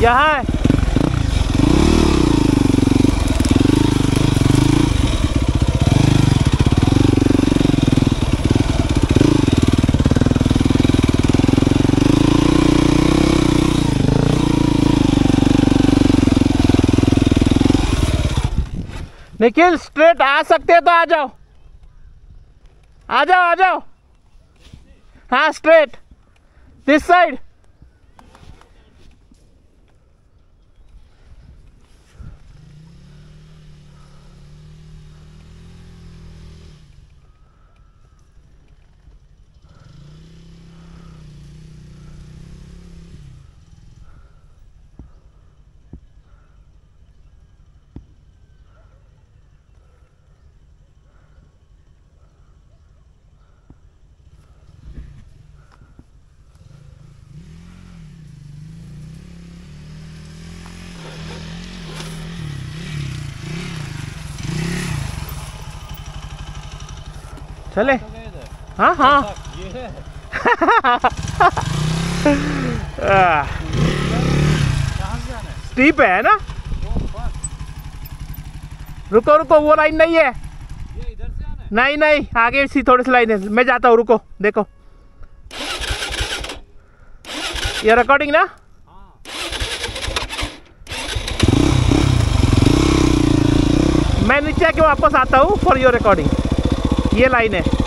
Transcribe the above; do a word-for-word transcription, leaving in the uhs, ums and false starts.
यहाँ है। निखिल स्ट्रेट आ सकते हैं तो आ जाओ, आ जाओ आ जाओ। हाँ स्ट्रेट दिस साइड। चले हाँ हाँ स्टीप है ना। रुको रुको, वो लाइन नहीं है। ये इधर से आना है? नहीं नहीं, आगे सी थोड़ी सी लाइन है। मैं जाता हूँ, रुको देखो। ये रिकॉर्डिंग ना। हाँ। मैं नीचे आके वापस आता हूँ फॉर योर रिकॉर्डिंग। ये लाइन है।